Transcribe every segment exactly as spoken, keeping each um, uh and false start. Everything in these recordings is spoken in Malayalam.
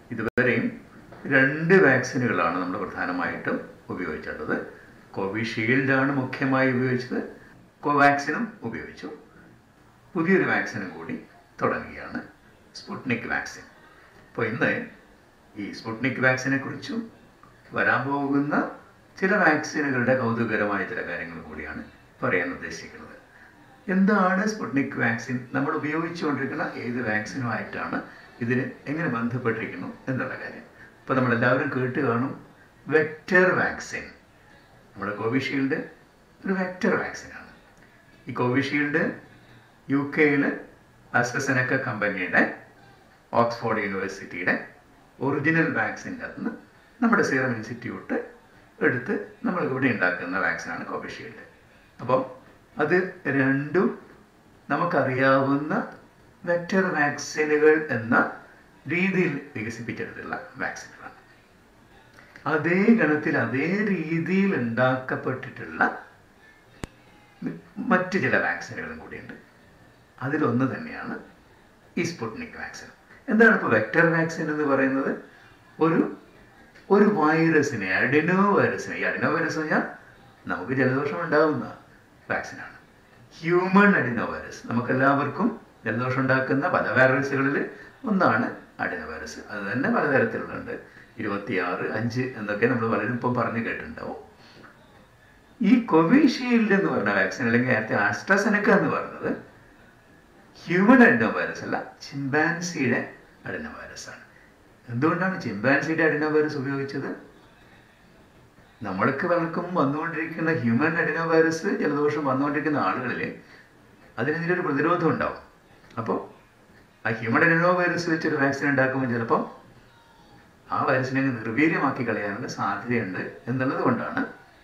ഇതുവരെയും രണ്ട് വാക്സിനുകളാണ് നമ്മൾ പ്രധാനമായിട്ടും ഉപയോഗിച്ചിട്ടുള്ളത്. കോവിഷീൽഡാണ് മുഖ്യമായി ഉപയോഗിച്ചത്. കോവാക്സിനും ഉപയോഗിച്ചു. പുതിയൊരു വാക്സിനും കൂടി തുടങ്ങുകയാണ്, സ്പുട്നിക് വാക്സിൻ. അപ്പോൾ ഇന്ന് ഈ സ്പുട്നിക് വാക്സിനെ കുറിച്ചും വരാൻ പോകുന്ന ചില വാക്സിനുകളുടെ കൗതുകകരമായ ചില കാര്യങ്ങൾ കൂടിയാണ് പറയാൻ ഉദ്ദേശിക്കുന്നത്. എന്താണ് സ്പുട്നിക് വാക്സിൻ? നമ്മൾ ഉപയോഗിച്ചുകൊണ്ടിരിക്കുന്ന ഏത് വാക്സിനുമായിട്ടാണ് ഇതിന് എങ്ങനെ ബന്ധപ്പെട്ടിരിക്കുന്നു എന്നുള്ള കാര്യം. ഇപ്പോൾ നമ്മളെല്ലാവരും കേട്ട് കാണും വെക്റ്റർ വാക്സിൻ. നമ്മുടെ കോവിഷീൽഡ് ഒരു വെക്റ്റർ വാക്സിനാണ്. ഈ കോവിഷീൽഡ് യു കെയിൽ ആസ്ട്രസെനക്ക കമ്പനിയുടെ ഓക്സ്ഫോർഡ് യൂണിവേഴ്സിറ്റിയുടെ ഒറിജിനൽ വാക്സിൻ്റെ അകത്തുനിന്ന് നമ്മുടെ സീറം ഇൻസ്റ്റിറ്റ്യൂട്ട് എടുത്ത് നമ്മൾ ഇവിടെ ഉണ്ടാക്കുന്ന വാക്സിനാണ് കോവിഷീൽഡ്. അപ്പോൾ അത് രണ്ടും നമുക്കറിയാവുന്ന വെക്റ്റർ വാക്സിനുകൾ എന്ന രീതിയിൽ വികസിപ്പിച്ചെടുത്തുള്ള വാക്സിനുകളാണ്. അതേ ഗണത്തിൽ അതേ രീതിയിൽ ഉണ്ടാക്കപ്പെട്ടിട്ടുള്ള മറ്റ് ചില വാക്സിനുകളും കൂടിയുണ്ട്. അതിലൊന്ന് തന്നെയാണ് ഈ സ്പുട്നിക് വാക്സിൻ. എന്താണ് ഇപ്പോൾ വെക്റ്റർ വാക്സിൻ എന്ന് പറയുന്നത്? ഒരു ഒരു വൈറസിനെ, അഡിനോ വൈറസിനെ, ഈ അഡിനോ വൈറസ് പറഞ്ഞാൽ നമുക്ക് ജലദോഷം ഉണ്ടാകുന്ന വാക്സിനാണ്. ഹ്യൂമൺ അഡിനോ വൈറസ്, നമുക്കെല്ലാവർക്കും ജലദോഷം ഉണ്ടാക്കുന്ന പല വൈറസുകളിൽ ഒന്നാണ് അഡിനോ വൈറസ്. അത് തന്നെ പലതരത്തിലുണ്ട്. ഇരുപത്തിയാറ് അഞ്ച് എന്നൊക്കെ നമ്മൾ പലരും ഇപ്പം പറഞ്ഞു കേട്ടിട്ടുണ്ടാവും. ഈ കോവിഷീൽഡ് എന്ന് പറഞ്ഞ വാക്സിൻ, അല്ലെങ്കിൽ നേരത്തെ ആസ്ട്രസെനക്ക എന്ന് പറയുന്നത് ഹ്യൂമൻ അഡിനോ വൈറസ് അല്ല, ചിമ്പാൻസിയുടെ അഡിനോ വൈറസ് ആണ്. എന്തുകൊണ്ടാണ് ചിമ്പാൻസിയുടെ അഡിനോ വൈറസ് ഉപയോഗിച്ചത്? നമ്മൾക്ക് പലർക്കും വന്നുകൊണ്ടിരിക്കുന്ന ഹ്യൂമൻ അഡിനോ വൈറസ് ജലദോഷം വന്നുകൊണ്ടിരിക്കുന്ന ആളുകളിൽ അതിനെതിരെ ഒരു പ്രതിരോധം ഉണ്ടാവും. അപ്പോൾ ആ ഹ്യൂമൻ അഡിനോ വൈറസ് വെച്ചൊരു വാക്സിൻ ഉണ്ടാക്കുമ്പോൾ ചിലപ്പോൾ ആ വൈറസിനെ നിർവീര്യമാക്കി കളയാനുള്ള സാധ്യതയുണ്ട് എന്നുള്ളത് കൊണ്ടാണ്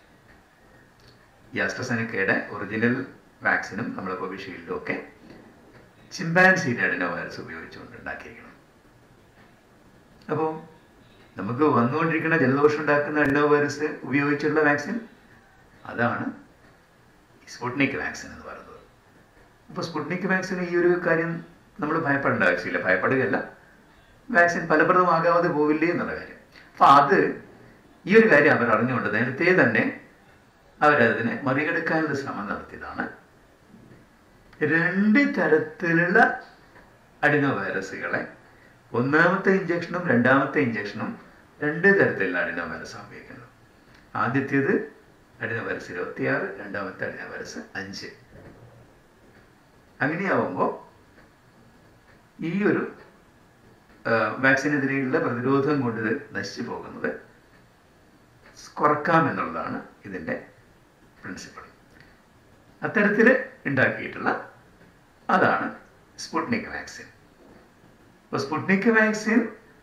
ഈ ആസ്ട്രസെനക്കയുടെ ഒറിജിനൽ വാക്സിനും നമ്മുടെ കോവിഷീൽഡും ഒക്കെ ചിമ്പാൻസിയുടെ അഡിനോ വൈറസ് ഉപയോഗിച്ചുകൊണ്ട് ഉണ്ടാക്കിയിരിക്കണം. അപ്പോൾ നമുക്ക് വന്നുകൊണ്ടിരിക്കുന്ന ജലദോഷം ഉണ്ടാക്കുന്ന അഡിനോ വൈറസ് ഉപയോഗിച്ചുള്ള വാക്സിൻ, അതാണ് സ്പുട്നിക് വാക്സിൻ എന്ന് പറയുന്നത്. അപ്പോൾ സ്പുട്നിക് വാക്സിന് ഈ ഒരു കാര്യം നമ്മൾ ഭയപ്പെടേണ്ട ആവശ്യമില്ല. ഭയപ്പെടുകയല്ല, വാക്സിൻ ഫലപ്രദമാകാതെ പോവില്ലേ എന്നുള്ള കാര്യം. അപ്പോൾ അത് ഈ ഒരു കാര്യം അവർ അറിഞ്ഞുകൊണ്ട് നേരത്തെ തന്നെ അവരതിനെ മറികടക്കാനുള്ള ശ്രമം നടത്തിയതാണ്. രണ്ട് തരത്തിലുള്ള അഡിനോ വൈറസുകളെ, ഒന്നാമത്തെ ഇഞ്ചക്ഷനും രണ്ടാമത്തെ ഇഞ്ചക്ഷനും രണ്ട് തരത്തിലുള്ള അഡിനോ വൈറസ് ഉപയോഗിക്കുന്നത്. ആദ്യത്തേത് അഡിനോ വൈറസ് ഇരുപത്തിയാറ്, രണ്ടാമത്തെ അഡിനോ വൈറസ് അഞ്ച്. അങ്ങനെയാവുമ്പോൾ ഈ ഒരു വാക്സിനെതിരെയുള്ള പ്രതിരോധം കൊണ്ട് നശിച്ചു പോകുന്നത് കുറക്കാം എന്നുള്ളതാണ് ഇതിൻ്റെ പ്രിൻസിപ്പിൾ. അത്തരത്തിൽ ഉണ്ടാക്കിയിട്ടുള്ള അതാണ് സ്പുട്നിക് വാക്സിൻ. അപ്പോൾ സ്പുട്നിക് വാക്സിൻ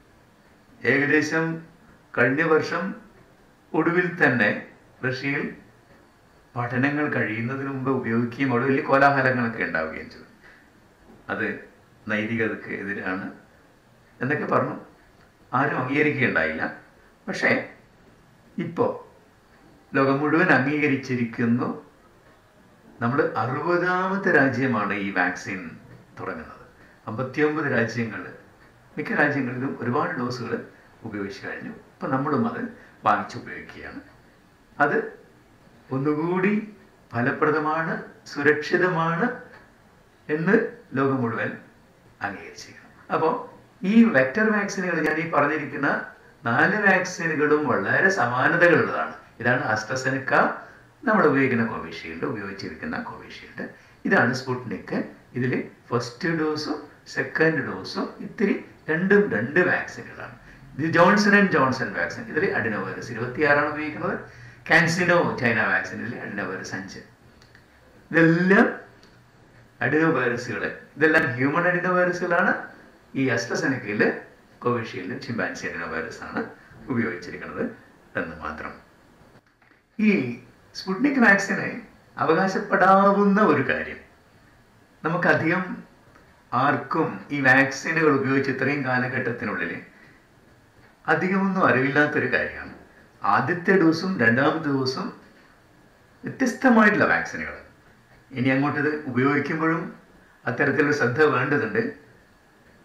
ഏകദേശം കഴിഞ്ഞ വർഷം ഒടുവിൽ തന്നെ റഷ്യയിൽ പഠനങ്ങൾ കഴിയുന്നതിന് മുമ്പ് ഉപയോഗിക്കുകയും അവിടെ വലിയ കോലാഹലങ്ങളൊക്കെ ഉണ്ടാവുകയും ചെയ്തു. അത് നൈതികതയ്ക്ക് എതിരാണ് എന്നൊക്കെ പറഞ്ഞു. ആരും അംഗീകരിക്കുകയുണ്ടായില്ല. പക്ഷേ ഇപ്പോൾ ലോകം മുഴുവൻ അംഗീകരിച്ചിരിക്കുന്നു. നമ്മൾ അറുപതാമത്തെ രാജ്യമാണ് ഈ വാക്സിൻ തുടങ്ങുന്നത്. അമ്പത്തിയൊമ്പത് രാജ്യങ്ങൾ, മിക്ക രാജ്യങ്ങളിലും ഒരുപാട് ഡോസുകൾ ഉപയോഗിച്ച് കഴിഞ്ഞു. ഇപ്പം നമ്മളും അത് വാങ്ങിച്ച് ഉപയോഗിക്കുകയാണ്. അത് ഒന്നുകൂടി ഫലപ്രദമാണ്, സുരക്ഷിതമാണ് എന്ന് ലോകം മുഴുവൻ അംഗീകരിച്ചിരിക്കണം. അപ്പോൾ ഈ വെക്റ്റർ വാക്സിനുകൾ, ഞാൻ ഈ പറഞ്ഞിരിക്കുന്ന നാല് വാക്സിനുകളും വളരെ സമാനതകളുള്ളതാണ്. ഇതാണ് ആസ്ട്രസെനക്ക, നമ്മൾ ഉപയോഗിക്കുന്ന കോവിഷീൽഡ്, ഉപയോഗിച്ചിരിക്കുന്ന കോവിഷീൽഡ്. ഇതാണ് സ്പുട്നിക്. ഇതിൽ ഫസ്റ്റ് ഡോസും സെക്കൻഡ് ഡോസും ഇത്തിരി രണ്ടും രണ്ട് വാക്സിനുകളാണ്. ഇത് ജോൺസൺ ആൻഡ് ജോൺസൺ വാക്സിൻ, ഇതിൽ അഡിനോ വൈറസ് ഇരുപത്തിയാറാണ് ഉപയോഗിക്കുന്നത്. കാൻസിനോ ചൈന വാക്സിനിൽ അഡിനോ വൈറസ് അഞ്ച്. ഇതെല്ലാം അഡിനോ വൈറസുകൾ, ഇതെല്ലാം ഹ്യൂമൻ അഡിനോ വൈറസുകളാണ്. ഈ ആസ്ട്രസെനക്കയിൽ കോവിഷീൽഡും ചിമ്പാൻസി അഡിനോ വൈറസാണ് ഉപയോഗിച്ചിരിക്കുന്നത് എന്ന് മാത്രം. ഈ സ്പുട്നിക് വാക്സിന് അവകാശപ്പെടാവുന്ന ഒരു കാര്യം, നമുക്കധികം ആർക്കും ഈ വാക്സിനുകൾ ഉപയോഗിച്ച് ഇത്രയും കാലഘട്ടത്തിനുള്ളിൽ അധികമൊന്നും അറിവില്ലാത്തൊരു കാര്യമാണ്. ആദ്യത്തെ ഡോസും രണ്ടാമത്തെ ഡോസും വ്യത്യസ്തമായിട്ടുള്ള വാക്സിനുകൾ. ഇനി അങ്ങോട്ട് ഇത് ഉപയോഗിക്കുമ്പോഴും അത്തരത്തിലുള്ള ശ്രദ്ധ വേണ്ടതുണ്ട്.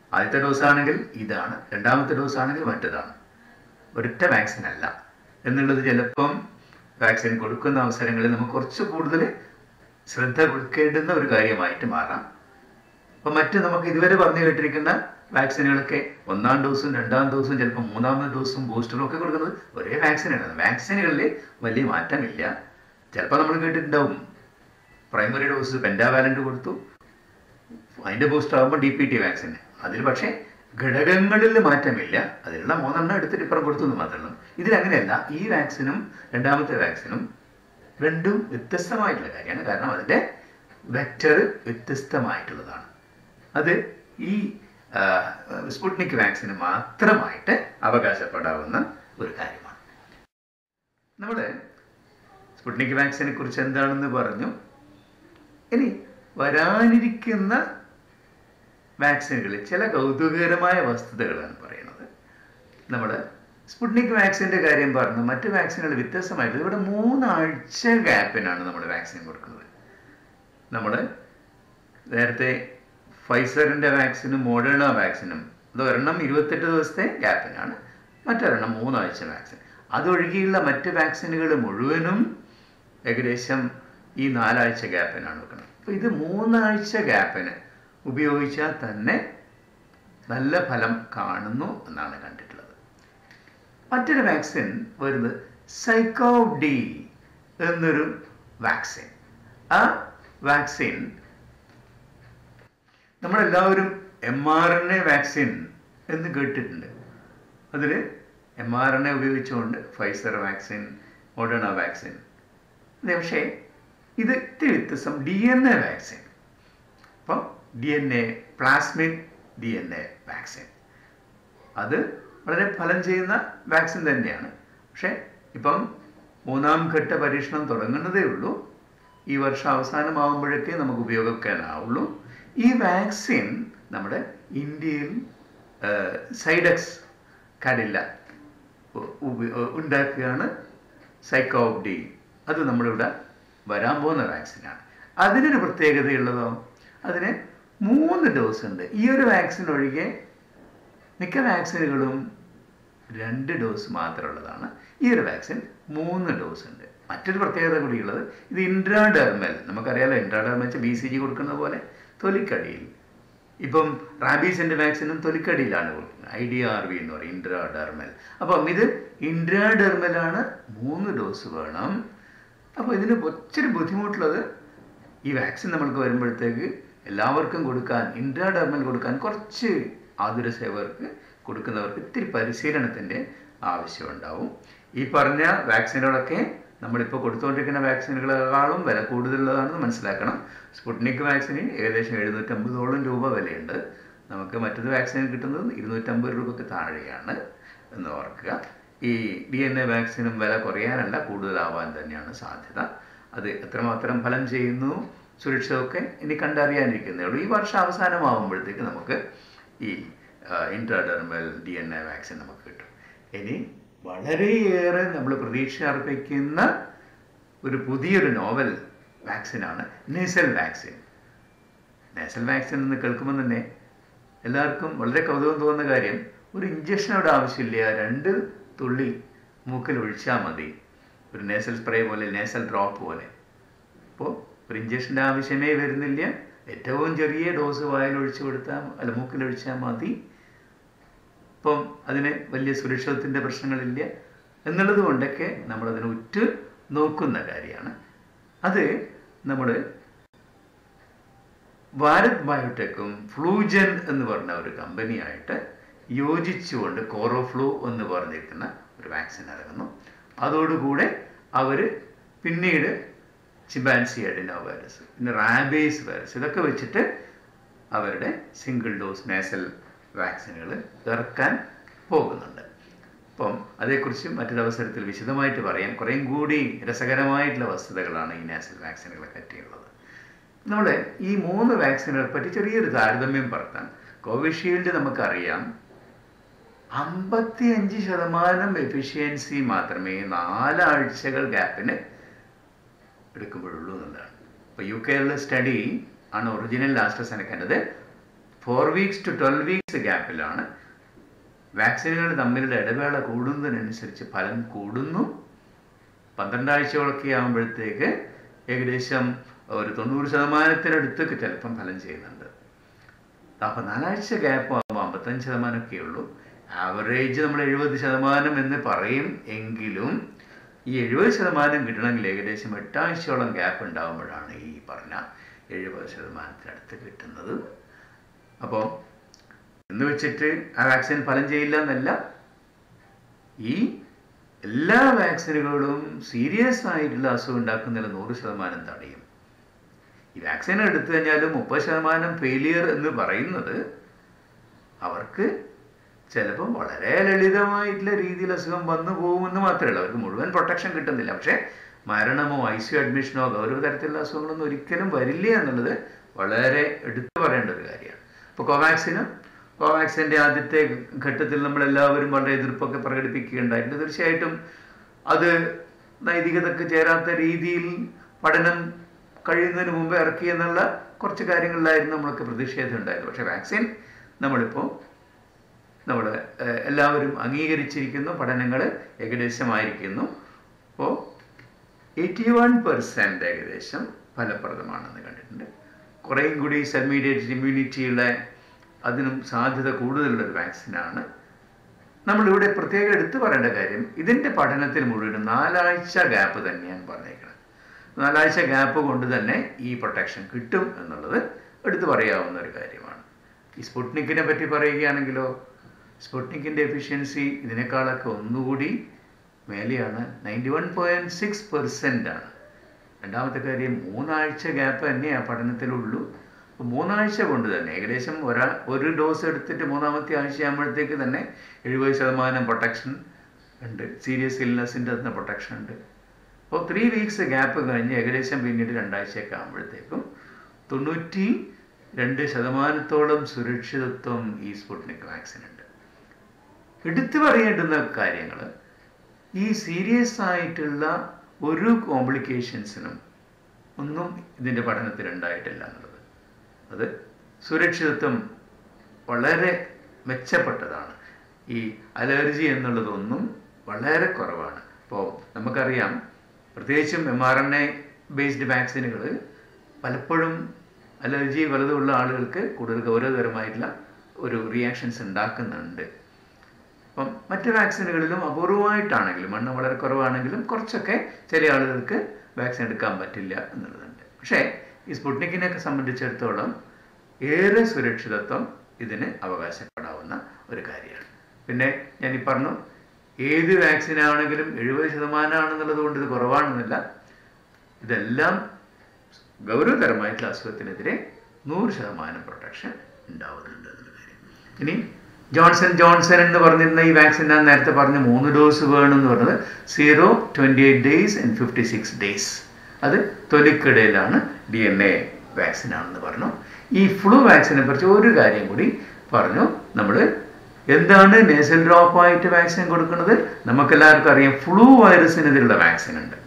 ആദ്യത്തെ ഡോസാണെങ്കിൽ ഇതാണ്, രണ്ടാമത്തെ ഡോസാണെങ്കിൽ മറ്റേതാണ്. ഒരൊറ്റ വാക്സിൻ അല്ല എന്നുള്ളത് ചിലപ്പം വാക്സിൻ കൊടുക്കുന്ന അവസരങ്ങളിൽ നമുക്ക് കുറച്ച് കൂടുതൽ ശ്രദ്ധ കൊടുക്കേണ്ടുന്ന ഒരു കാര്യമായിട്ട് മാറാം. അപ്പം മറ്റ് നമുക്ക് ഇതുവരെ പറഞ്ഞു കേട്ടിരിക്കുന്ന വാക്സിനുകളൊക്കെ ഒന്നാം ഡോസും രണ്ടാം ഡോസും ചിലപ്പോൾ മൂന്നാമത്തെ ഡോസും ബൂസ്റ്ററും ഒക്കെ കൊടുക്കുന്നത് ഒരേ വാക്സിനാണ്. വാക്സിനുകളിൽ വലിയ മാറ്റമില്ല. ചിലപ്പോൾ നമ്മൾ കേട്ടിട്ടുണ്ടാവും പ്രൈമറി ഡോസ് പെൻഡാവാലൻ്റ് കൊടുത്തു, അതിൻ്റെ ബൂസ്റ്റർ ആകുമ്പോൾ ഡി പി ടി വാക്സിൻ. അതിൽ പക്ഷേ ഘടകങ്ങളിൽ മാറ്റമില്ല, അതിലുള്ള മൂന്നെണ്ണം എടുത്തിട്ട് ഇപ്പുറം കൊടുത്തു എന്ന് മാത്രമേ. ഇതിലങ്ങനെയല്ല. ഈ വാക്സിനും രണ്ടാമത്തെ വാക്സിനും രണ്ടും വ്യത്യസ്തമായിട്ടുള്ള കാര്യമാണ്. കാരണം അതിൻ്റെ വെക്ടർ വ്യത്യസ്തമായിട്ടുള്ളതാണ്. അത് ഈ സ്പുട്നിക് വാക്സിന് മാത്രമായിട്ട് അവകാശപ്പെടാവുന്ന ഒരു കാര്യമാണ്. നമ്മൾ സ്പുട്നിക് വാക്സിനെ കുറിച്ച് എന്താണെന്ന് പറഞ്ഞു. ഇനി വരാനിരിക്കുന്ന വാക്സിനുകളിൽ ചില കൗതുകകരമായ വസ്തുതകളാണ് പറയുന്നത്. നമ്മൾ സ്പുട്നിക് വാക്സിൻ്റെ കാര്യം പറഞ്ഞു. മറ്റ് വാക്സിനുകൾ വ്യത്യസ്തമായിട്ട് ഇവിടെ മൂന്നാഴ്ച ഗ്യാപ്പിനാണ് നമ്മൾ വാക്സിൻ കൊടുക്കുന്നത്. നമ്മൾ നേരത്തെ ഫൈസറിൻ്റെ വാക്സിനും മോഡേണ വാക്സിനും അത് ഒരെണ്ണം ഇരുപത്തെട്ട് ദിവസത്തെ ഗ്യാപ്പിനാണ്, മറ്റൊരെണ്ണം മൂന്നാഴ്ച വാക്സിൻ. അതൊഴികെയുള്ള മറ്റ് വാക്സിനുകൾ മുഴുവനും ഏകദേശം ഈ നാലാഴ്ച ഗ്യാപ്പിനാണ് വെക്കുന്നത്. അപ്പോൾ ഇത് മൂന്നാഴ്ച ഗ്യാപ്പിന് ഉപയോഗിച്ചാൽ തന്നെ നല്ല ഫലം കാണുന്നു എന്നാണ് കണ്ടിട്ടുള്ളത്. മറ്റൊരു വാക്സിൻ വരുന്നത് സൈക്കോവ് ഡി എന്നൊരു വാക്സിൻ. ആ വാക്സിൻ നമ്മളെല്ലാവരും M R N A vaccine എന്ന് കേട്ടിട്ടുണ്ട്. അതിൽ എം ആർ എൻ എ ഉപയോഗിച്ചുകൊണ്ട് ഫൈസർ വാക്സിൻ, മോഡേണ വാക്സിൻ. പക്ഷേ ഇത് ഇത്തിരി വ്യത്യസ്തം ഡി എൻ എ വാക്സിൻ. അപ്പം D N A plasmid D N A vaccine അത് വളരെ ഫലം ചെയ്യുന്ന വാക്സിൻ തന്നെയാണ്. പക്ഷേ ഇപ്പം മൂന്നാം ഘട്ട പരീക്ഷണം തുടങ്ങുന്നതേ ഉള്ളൂ. ഈ വർഷം അവസാനമാകുമ്പോഴേക്കേ നമുക്ക് ഉപയോഗിക്കാനാവുള്ളൂ. ഈ വാക്സിൻ നമ്മുടെ ഇന്ത്യയിൽ സൈഡക്സ് കടില്ല ഉണ്ടാക്കുകയാണ്. സൈക്കോവ് ഡി അത് നമ്മളിവിടെ വരാൻ പോകുന്ന വാക്സിനാണ്. അതിനൊരു പ്രത്യേകതയുള്ളതോ, അതിന് മൂന്ന് ഡോസ് ഉണ്ട്. ഈ ഒരു വാക്സിൻ ഒഴികെ മിക്ക വാക്സിനുകളും രണ്ട് ഡോസ് മാത്രമുള്ളതാണ്. ഈ ഒരു വാക്സിൻ മൂന്ന് ഡോസ് ഉണ്ട്. മറ്റൊരു പ്രത്യേകത കൂടിയുള്ളത്, ഇത് ഇൻട്രാഡെർമൽ. നമുക്കറിയാലോ ഇൻട്രാഡെർമൽ വെച്ചാൽ ബി സി ജി കൊടുക്കുന്ന പോലെ തൊലിക്കടിയിൽ. ഇപ്പം റാബീസിൻ്റെ വാക്സിനും തൊലിക്കടിയിലാണ് കൊടുക്കുന്നത്. ഐ ഡി ആർ വി എന്ന് പറയും, ഇൻട്രാഡെർമൽ. അപ്പം ഇത് ഇൻട്രാഡെർമലാണ്, മൂന്ന് ഡോസ് വേണം. അപ്പോൾ ഇതിന് ഒത്തിരി ബുദ്ധിമുട്ടുള്ളത്, ഈ വാക്സിൻ നമ്മൾക്ക് വരുമ്പോഴത്തേക്ക് എല്ലാവർക്കും കൊടുക്കാൻ, ഇൻട്രാഡെർമൽ കൊടുക്കാൻ കുറച്ച് ആതുര സേവകർക്ക് കൊടുക്കുന്നവർക്ക് ഇത്തിരി പരിശീലനത്തിൻ്റെ ആവശ്യമുണ്ടാവും. ഈ പറഞ്ഞ വാക്സിനുകളൊക്കെ നമ്മളിപ്പോൾ കൊടുത്തുകൊണ്ടിരിക്കുന്ന വാക്സിനുകളെക്കാളും വില കൂടുതലുള്ളതാണെന്ന് മനസ്സിലാക്കണം. സ്പുട്നിക് വാക്സിന് ഏകദേശം എഴുന്നൂറ്റമ്പതോളം രൂപ വിലയുണ്ട്. നമുക്ക് മറ്റൊരു വാക്സിൻ കിട്ടുന്നത് ഇരുന്നൂറ്റമ്പത് രൂപയ്ക്ക് താഴെയാണ് എന്ന് ഓർക്കുക. ഈ ഡി എൻ എ വാക്സിനും വില കുറയാനല്ല, കൂടുതലാവാൻ തന്നെയാണ് സാധ്യത. അത് എത്രമാത്രം ഫലം ചെയ്യുന്നു, സുരക്ഷയൊക്കെ ഇനി കണ്ടറിയാനിരിക്കുന്നേ ഉള്ളൂ. ഈ വർഷം അവസാനമാകുമ്പോഴത്തേക്ക് നമുക്ക് ഈ intradermal D N A vaccine നമുക്ക് കിട്ടും. ഇനി വളരെയേറെ നമ്മൾ പ്രതീക്ഷ അർപ്പിക്കുന്ന ഒരു പുതിയൊരു നോവൽ വാക്സിനാണ് നേസൽ വാക്സിൻ. നേസൽ വാക്സിൻ എന്ന് കേൾക്കുമ്പോൾ തന്നെ എല്ലാവർക്കും വളരെ കൗതുകം തോന്നുന്ന കാര്യം, ഒരു ഇഞ്ചക്ഷനോട് ആവശ്യമില്ല, രണ്ട് തുള്ളി മൂക്കിൽ ഒഴിച്ചാൽ മതി. ഒരു നേസൽ സ്പ്രേ പോലെ, നേസൽ ഡ്രോപ്പ് പോലെ. അപ്പോൾ ഒരു ഇഞ്ചക്ഷൻ്റെ ആവശ്യമേ വരുന്നില്ല. ഏറ്റവും ചെറിയ ഡോസ് വായിൽ ഒഴിച്ചു കൊടുത്താൽ, അല്ല മൂക്കിലൊഴിച്ചാൽ മതി. അപ്പം അതിന് വലിയ സുരക്ഷിതത്തിൻ്റെ പ്രശ്നങ്ങളില്ല എന്നുള്ളത് കൊണ്ടൊക്കെ നമ്മളതിനെ ഉറ്റ് നോക്കുന്ന കാര്യമാണ്. അത് നമ്മൾ ഭാരത് ബയോടെക്കും ഫ്ലൂജൻ എന്ന് പറഞ്ഞ ഒരു കമ്പനിയായിട്ട് യോജിച്ചുകൊണ്ട് കോറോഫ്ലൂ എന്ന് പറഞ്ഞിരിക്കുന്ന ഒരു വാക്സിൻ ഇറങ്ങുന്നു. അതോടുകൂടെ അവർ പിന്നീട് ചിമ്പാൻസി അഡിനോ വൈറസ്, പിന്നെ റാബീസ് വൈറസ്, ഇതൊക്കെ വെച്ചിട്ട് അവരുടെ സിംഗിൾ ഡോസ് നേസൽ വാക്സിനുകൾ ഇറക്കാൻ പോകുന്നുണ്ട്. അപ്പം അതേക്കുറിച്ച് മറ്റൊരവസരത്തിൽ വിശദമായിട്ട് പറയാം. കുറേയും കൂടി രസകരമായിട്ടുള്ള വസ്തുതകളാണ് ഈ നേസൽ വാക്സിനുകളെ പറ്റിയുള്ളത്. നമ്മൾ ഈ മൂന്ന് വാക്സിനുകളെ പറ്റി ചെറിയൊരു താരതമ്യം പറത്താൻ, കോവിഷീൽഡ് നമുക്കറിയാം അമ്പത്തി അഞ്ച് ശതമാനം എഫിഷ്യൻസി മാത്രമേ നാലാഴ്ചകൾ ഗ്യാപ്പിന് എടുക്കുമ്പോഴുള്ളൂ എന്നുള്ളതാണ്. ഇപ്പോൾ യു കെയിലുള്ള സ്റ്റഡി ആണ് ഒറിജിനൽ ആസ്ട്രസെനക്കൻ്റെത്. Four weeks to twelve weeks ഗ്യാപ്പിലാണ് വാക്സിനുകൾ തമ്മിലുള്ള ഇടവേള കൂടുന്നതിനനുസരിച്ച് ഫലം കൂടുന്നു. പന്ത്രണ്ടാഴ്ചകളൊക്കെ ആകുമ്പോഴത്തേക്ക് ഏകദേശം ഒരു തൊണ്ണൂറ് ശതമാനത്തിനടുത്തൊക്കെ ചിലപ്പം ഫലം ചെയ്യുന്നുണ്ട്. അപ്പോൾ നാലാഴ്ച ഗ്യാപ്പ് ആകുമ്പോൾ അമ്പത്തഞ്ച് ശതമാനമൊക്കെ ഉള്ളൂ. ആവറേജ് നമ്മൾ എഴുപത് ശതമാനം എന്ന് പറയും. എങ്കിലും ഈ എഴുപത് ശതമാനം കിട്ടണമെങ്കിൽ ഏകദേശം എട്ടാഴ്ചയോളം ഗ്യാപ്പ് ഉണ്ടാകുമ്പോഴാണ് ഈ പറഞ്ഞ എഴുപത് ശതമാനത്തിനടുത്ത് കിട്ടുന്നത്. അപ്പോൾ എന്ന് വെച്ചിട്ട് ആ വാക്സിൻ ഫലം ചെയ്യില്ല എന്നല്ല. ഈ എല്ലാ വാക്സിനുകളും സീരിയസ് ആയിട്ടുള്ള അസുഖം ഉണ്ടാക്കുന്നതിൽ നൂറ് ശതമാനം തടയും. ഈ വാക്സിൻ എടുത്തു കഴിഞ്ഞാലും മുപ്പത് ശതമാനം ഫെയിലിയർ എന്ന് പറയുന്നത് അവർക്ക് ചിലപ്പം വളരെ ലളിതമായിട്ടുള്ള രീതിയിൽ അസുഖം വന്നു പോകുമെന്ന് മാത്രമേ ഉള്ളൂ. അവർക്ക് മുഴുവൻ പ്രൊട്ടക്ഷൻ കിട്ടുന്നില്ല. പക്ഷേ മരണമോ ഐ സി യു അഡ്മിഷനോ ഗൗരവ തരത്തിലുള്ള അസുഖങ്ങളൊന്നും ഒരിക്കലും വരില്ല എന്നുള്ളത് വളരെ എടുത്തു പറയേണ്ട ഒരു കാര്യമാണ്. ഇപ്പോൾ കോവാക്സിന് കോവാക്സിൻ്റെ ആദ്യത്തെ ഘട്ടത്തിൽ നമ്മളെല്ലാവരും വളരെ എതിർപ്പൊക്കെ പ്രകടിപ്പിക്കുകയുണ്ടായിട്ടുണ്ട്. തീർച്ചയായിട്ടും അത് നൈതികതയ്ക്ക് ചേരാത്ത രീതിയിൽ പഠനം കഴിയുന്നതിന് മുമ്പ് ഇറക്കി എന്നുള്ള കുറച്ച് കാര്യങ്ങളിലായിരുന്നു നമ്മളൊക്കെ പ്രതിഷേധം ഉണ്ടായത്. പക്ഷേ വാക്സിൻ നമ്മളിപ്പോൾ നമ്മൾ എല്ലാവരും അംഗീകരിച്ചിരിക്കുന്നു. പഠനങ്ങൾ ഏകദേശമായിരിക്കുന്നു. അപ്പോൾ എയ്റ്റി വൺ പെർസെൻറ്റ് ഏകദേശം ഫലപ്രദമാണെന്ന് കണ്ടിട്ടുണ്ട്. കുറേയും കൂടി സെർമീഡിയേറ്റ് ഇമ്മ്യൂണിറ്റിയുള്ള അതിനും സാധ്യത കൂടുതലുള്ളൊരു വാക്സിനാണ്. നമ്മളിവിടെ പ്രത്യേകം എടുത്തു പറയേണ്ട കാര്യം, ഇതിൻ്റെ പഠനത്തിൽ മുഴുവൻ നാലാഴ്ച ഗ്യാപ്പ് തന്നെയാണ് പറഞ്ഞേക്കുന്നത്. നാലാഴ്ച ഗ്യാപ്പ് കൊണ്ട് തന്നെ ഈ പ്രൊട്ടക്ഷൻ കിട്ടും എന്നുള്ളത് എടുത്തു പറയാവുന്ന ഒരു കാര്യമാണ്. ഈ സ്പുട്നിക്കിനെ പറ്റി പറയുകയാണെങ്കിലോ, സ്പുട്നിക്കിൻ്റെ എഫിഷ്യൻസി ഇതിനേക്കാളൊക്കെ ഒന്നുകൂടി മേലെയാണ്. Ninety one point six percent ആണ്. രണ്ടാമത്തെ കാര്യം, മൂന്നാഴ്ച ഗ്യാപ്പ് തന്നെ ആ പഠനത്തിലുള്ളൂ. മൂന്നാഴ്ച കൊണ്ട് തന്നെ ഏകദേശം ഒരാ ഒരു ഡോസ് എടുത്തിട്ട് മൂന്നാമത്തെ ആഴ്ച ആകുമ്പോഴത്തേക്ക് തന്നെ എഴുപത് ശതമാനം പ്രൊട്ടക്ഷൻ ഉണ്ട്. സീരിയസ് ഇൽനെസ്സിൻ്റെ തന്നെ പ്രൊട്ടക്ഷൻ ഉണ്ട്. അപ്പോൾ ത്രീ വീക്സ് ഗ്യാപ്പ് കഴിഞ്ഞ് ഏകദേശം പിന്നീട് രണ്ടാഴ്ചയൊക്കെ ആകുമ്പോഴത്തേക്കും തൊണ്ണൂറ്റി രണ്ട് ശതമാനത്തോളം സുരക്ഷിതത്വം ഈ സ്പുട്നിക് വാക്സിൻ ഉണ്ട്. എടുത്തു പറയേണ്ടുന്ന കാര്യങ്ങൾ, ഈ സീരിയസ് ആയിട്ടുള്ള ഒരു കോംപ്ലിക്കേഷൻസിനും ഒന്നും ഇതിൻ്റെ പഠനത്തിൽ ഉണ്ടായിട്ടില്ല എന്നുള്ളത്. അത് സുരക്ഷിതത്വം വളരെ മെച്ചപ്പെട്ടതാണ്. ഈ അലർജി എന്നുള്ളതൊന്നും വളരെ കുറവാണ്. ഇപ്പോൾ നമുക്കറിയാം, പ്രത്യേകിച്ചും M R N A based വാക്സിനുകൾ പലപ്പോഴും അലർജി പലതുമുള്ള ആളുകൾക്ക് കൂടുതൽ ഗൗരവതരമായിട്ടുള്ള ഒരു റിയാക്ഷൻസ് ഉണ്ടാക്കുന്നുണ്ട്. അപ്പം മറ്റ് വാക്സിനുകളിലും അപൂർവമായിട്ടാണെങ്കിലും, എണ്ണം വളരെ കുറവാണെങ്കിലും കുറച്ചൊക്കെ ചില ആളുകൾക്ക് വാക്സിൻ എടുക്കാൻ പറ്റില്ല എന്നുള്ളതുണ്ട്. പക്ഷേ ഈ സ്പുട്നിക്കിനെയൊക്കെ സംബന്ധിച്ചിടത്തോളം ഏറെ സുരക്ഷിതത്വം ഇതിന് അവകാശപ്പെടാവുന്ന ഒരു കാര്യമാണ്. പിന്നെ ഞാൻ ഈ പറഞ്ഞു, ഏത് വാക്സിനാണെങ്കിലും എഴുപത് ശതമാനമാണെന്നുള്ളത് കൊണ്ട് ഇത് കുറവാണെന്നില്ല. ഇതെല്ലാം ഗൗരവതരമായിട്ടുള്ള അസുഖത്തിനെതിരെ നൂറ് ശതമാനം പ്രൊട്ടക്ഷൻ ഉണ്ടാവുന്നുണ്ട് എന്നുള്ള കാര്യം. ഇനി ജോൺസൺ ജോൺസൺ എന്ന് പറഞ്ഞിരുന്ന ഈ വാക്സിൻ ഞാൻ നേരത്തെ പറഞ്ഞ മൂന്ന് ഡോസ് വേണമെന്ന് പറഞ്ഞത് zero twenty eight days and fifty six days അത് തൊലിക്കിടയിലാണ് ഡി എൻ എ വാക്സിനാണെന്ന് പറഞ്ഞു. ഈ ഫ്ലൂ വാക്സിനെ കുറിച്ച് ഒരു കാര്യം കൂടി പറഞ്ഞു. നമ്മൾ എന്താണ് നേസൽ ഡ്രോപ്പായിട്ട് വാക്സിൻ കൊടുക്കുന്നത്? നമുക്കെല്ലാവർക്കും അറിയാം, ഫ്ലൂ വൈറസിനെതിരുള്ള വാക്സിൻ ഉണ്ട്.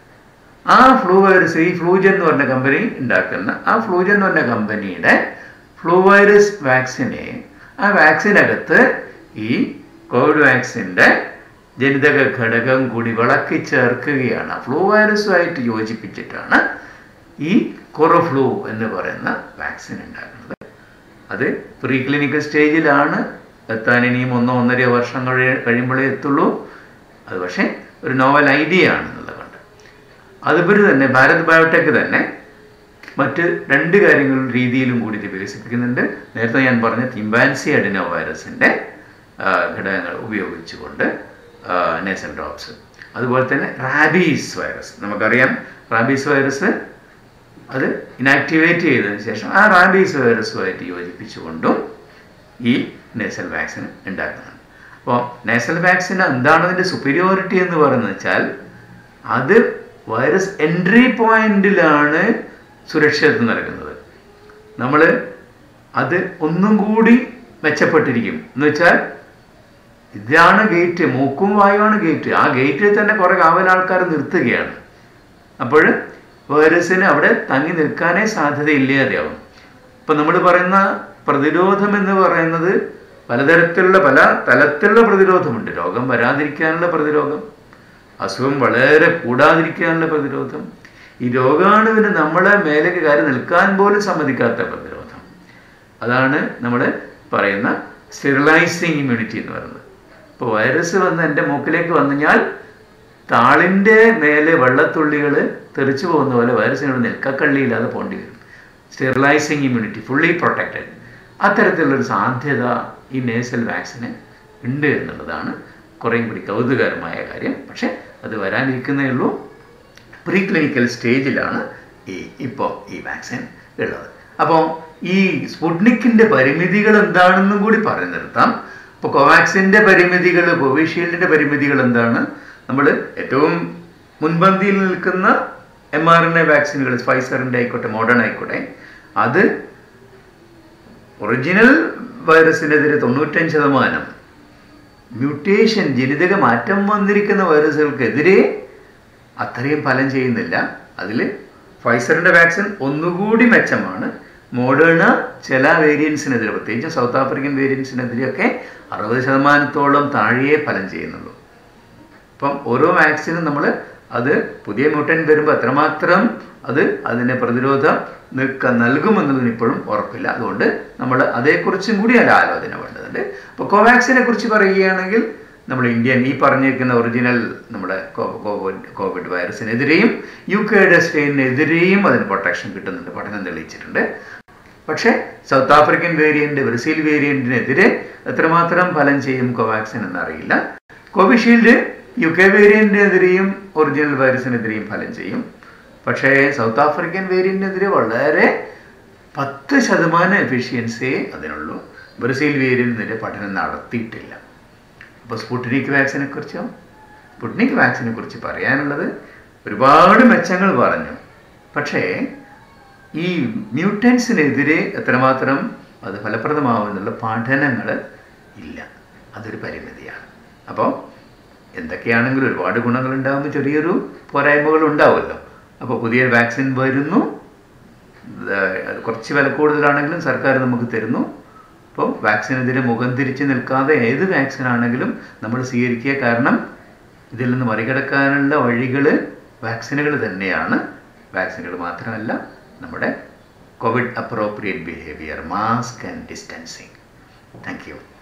ആ ഫ്ലൂ വൈറസ് ഈ ഫ്ലൂജൻ എന്ന് പറഞ്ഞ കമ്പനി ഉണ്ടാക്കുന്ന ആ ഫ്ലൂജൻ എന്ന് പറഞ്ഞ കമ്പനിയുടെ ഫ്ലൂ വൈറസ് വാക്സിനെ ആ വാക്സിനകത്ത് ഈ കോവിഡ് വാക്സിൻ്റെ ജനിതക ഘടകം കൂടി വിളക്കി ചേർക്കുകയാണ്. ഫ്ലൂ വൈറസുമായിട്ട് യോജിപ്പിച്ചിട്ടാണ് ഈ കൊറോഫ്ലൂ എന്ന് പറയുന്ന വാക്സിൻ ഉണ്ടാക്കുന്നത്. അത് പ്രീ ക്ലിനിക്കൽ സ്റ്റേജിലാണ്. എത്താൻ ഇനിയും ഒന്നോ ഒന്നര വർഷം കഴി കഴിയുമ്പോഴേ എത്തുള്ളൂ. അത് പക്ഷേ ഒരു നോവൽ ഐഡിയ ആണെന്നുള്ളതുകൊണ്ട് അതുപോലെ തന്നെ ഭാരത് ബയോടെക് തന്നെ മറ്റ് രണ്ട് കാര്യങ്ങൾ രീതിയിലും കൂടി ഇത് വികസിപ്പിക്കുന്നുണ്ട്. നേരത്തെ ഞാൻ പറഞ്ഞ തിമ്പാൻസി അഡിനോ വൈറസിൻ്റെ ഘടകങ്ങൾ ഉപയോഗിച്ചുകൊണ്ട് നേസൽ ഡ്രോപ്സ്, അതുപോലെ തന്നെ റാബീസ് വൈറസ്. നമുക്കറിയാം, റാബീസ് വൈറസ് അത് ഇനാക്ടിവേറ്റ് ചെയ്തതിന് ശേഷം ആ റാബീസ് വൈറസുമായിട്ട് യോജിപ്പിച്ചുകൊണ്ടും ഈ നേസൽ വാക്സിൻ ഉണ്ടാക്കുന്നതാണ്. അപ്പോൾ നേസൽ വാക്സിൻ എന്താണ് അതിൻ്റെ സുപ്പീരിയോറിറ്റി എന്ന് പറയുന്നത് വെച്ചാൽ, അത് വൈറസ് എൻട്രി പോയിന്റിലാണ് സുരക്ഷിതത്വം നൽകുന്നത്. നമ്മൾ അത് ഒന്നും കൂടി മെച്ചപ്പെട്ടിരിക്കും എന്ന് വെച്ചാൽ, ഇതാണ് ഗേറ്റ്, മൂക്കും വായുവാണ് ഗേറ്റ്. ആ ഗേറ്റിൽ തന്നെ കുറേ കാവൽ ആൾക്കാർ നിർത്തുകയാണ്. അപ്പോൾ വൈറസിന് അവിടെ തങ്ങി നിൽക്കാനേ സാധ്യതയില്ലാതെയാവും. ഇപ്പം നമ്മൾ പറയുന്ന പ്രതിരോധം എന്ന് പറയുന്നത് പലതരത്തിലുള്ള പല തലത്തിലുള്ള പ്രതിരോധമുണ്ട്. രോഗം വരാതിരിക്കാനുള്ള പ്രതിരോധം, അസുഖം വളരെ കൂടാതിരിക്കാനുള്ള പ്രതിരോധം, ഈ രോഗാണുവിന് നമ്മളെ മേലേക്ക് കയറി നിൽക്കാൻ പോലും സമ്മതിക്കാത്ത പ്രതിരോധം, അതാണ് നമ്മൾ പറയുന്ന സ്റ്റെറിലൈസിങ് ഇമ്മ്യൂണിറ്റി എന്ന് പറയുന്നത്. ഇപ്പോൾ വൈറസ് വന്ന് എൻ്റെ മൂക്കിലേക്ക് വന്നു കഴിഞ്ഞാൽ താളിൻ്റെ മേലെ വെള്ളത്തുള്ളികൾ തെറിച്ചു പോകുന്ന പോലെ വൈറസിനോട് നിൽക്കക്കള്ളിയില്ലാതെ പോകേണ്ടി വരും. Sterilising immunity, fully protected. അത്തരത്തിലുള്ളൊരു സാധ്യത ഈ നേസൽ വാക്സിന് ഉണ്ട് എന്നുള്ളതാണ് കുറേയും കൂടി കൗതുകകരമായ കാര്യം. പക്ഷേ അത് വരാനിരിക്കുന്നേ ഉള്ളൂ. പ്രീ ക്ലിനിക്കൽ സ്റ്റേജിലാണ് ഈ ഇപ്പോൾ ഈ വാക്സിൻ ഉള്ളത്. അപ്പോൾ ഈ സ്പുട്നിക്കിൻ്റെ പരിമിതികൾ എന്താണെന്നും കൂടി പറഞ്ഞു നിർത്താം. ഇപ്പോൾ കോവാക്സിൻ്റെ പരിമിതികൾ, കോവിഷീൽഡിൻ്റെ പരിമിതികൾ എന്താണ്? നമ്മൾ ഏറ്റവും മുൻപന്തിയിൽ നിൽക്കുന്ന എം ആർ എൻ എ വാക്സിനുകൾ, ഫൈസറിൻ്റെ ആയിക്കോട്ടെ മോഡേൺ ആയിക്കോട്ടെ, അത് ഒറിജിനൽ വൈറസിനെതിരെ തൊണ്ണൂറ്റഞ്ച് ശതമാനം മ്യൂട്ടേഷൻ, ജനിതക മാറ്റം വന്നിരിക്കുന്ന വൈറസുകൾക്കെതിരെ അത്രയും ഫലം ചെയ്യുന്നില്ല. അതിൽ ഫൈസറിൻ്റെ വാക്സിൻ ഒന്നുകൂടി മെച്ചമാണ്. മോഡേണ ചില വേരിയൻസിനെതിരെ, പ്രത്യേകിച്ച് സൗത്ത് ആഫ്രിക്കൻ വേരിയൻസിനെതിരെയൊക്കെ അറുപത് ശതമാനത്തോളം താഴെയേ ഫലം ചെയ്യുന്നുള്ളൂ. അപ്പം ഓരോ വാക്സിനും നമ്മൾ അത് പുതിയ മ്യൂട്ടൻ വരുമ്പോൾ എത്രമാത്രം അത് അതിനെ പ്രതിരോധം നിൽക്കാൻ നൽകുമെന്നതിന് ഇപ്പോഴും ഉറപ്പില്ല. അതുകൊണ്ട് നമ്മൾ അതേക്കുറിച്ചും കൂടി ഒരു ആലോചന വേണ്ടതുണ്ട്. അപ്പോൾ കോവാക്സിനെ കുറിച്ച് പറയുകയാണെങ്കിൽ നമ്മൾ ഇന്ത്യൻ ഈ പറഞ്ഞിരിക്കുന്ന ഒറിജിനൽ നമ്മുടെ കോവിഡ് കോവിഡ് വൈറസിനെതിരെയും യു കെയുടെ സ്ട്രെയിനെതിരെയും അതിന് പ്രൊട്ടക്ഷൻ കിട്ടുന്നുണ്ട്, പഠനം തെളിയിച്ചിട്ടുണ്ട്. പക്ഷേ സൗത്ത് ആഫ്രിക്കൻ വേരിയൻറ്റ്, ബ്രസീൽ വേരിയൻറ്റിനെതിരെ എത്രമാത്രം ഫലം ചെയ്യും കോവാക്സിൻ എന്നറിയില്ല. കോവിഷീൽഡ് യു കെ വേരിയൻറ്റിനെതിരെയും ഒറിജിനൽ വൈറസിനെതിരെയും ഫലം ചെയ്യും. പക്ഷേ സൗത്ത് ആഫ്രിക്കൻ വേരിയൻറ്റിനെതിരെ വളരെ പത്ത് ശതമാനം എഫിഷ്യൻസിയേ അതിനുള്ളൂ. ബ്രസീൽ വേരിയൻറ്റിനെതിരെ പഠനം നടത്തിയിട്ടില്ല. അപ്പോൾ സ്പുട്നിക് വാക്സിനെ കുറിച്ചോ സ്പുട്നിക് വാക്സിനെ കുറിച്ച് പറയാനുള്ളത് ഒരുപാട് മെച്ചങ്ങൾ പറഞ്ഞു. പക്ഷേ ഈ മ്യൂട്ടൻസിനെതിരെ എത്രമാത്രം അത് ഫലപ്രദമാവുമെന്നുള്ള പഠനങ്ങൾ ഇല്ല. അതൊരു പരിമിതിയാണ്. അപ്പോൾ എന്തൊക്കെയാണെങ്കിലും ഒരുപാട് ഗുണങ്ങളുണ്ടാകുമ്പോൾ ചെറിയൊരു പോരായ്മകൾ ഉണ്ടാവുമല്ലോ. അപ്പോൾ പുതിയ വാക്സിൻ വരുന്നു, കുറച്ച് വില കൂടുതലാണെങ്കിലും സർക്കാർ നമുക്ക് തരുന്നു. അപ്പോൾ വാക്സിനെതിരെ മുഖം തിരിച്ച് നിൽക്കാതെ ഏത് വാക്സിനാണെങ്കിലും നമ്മൾ സ്വീകരിക്കുക. കാരണം ഇതിൽ നിന്ന് മറികടക്കാനുള്ള വഴികൾ വാക്സിനുകൾ തന്നെയാണ്. വാക്സിനുകൾ മാത്രമല്ല, നമ്മുടെ Covid appropriate behaviour, mask and distancing. Thank U.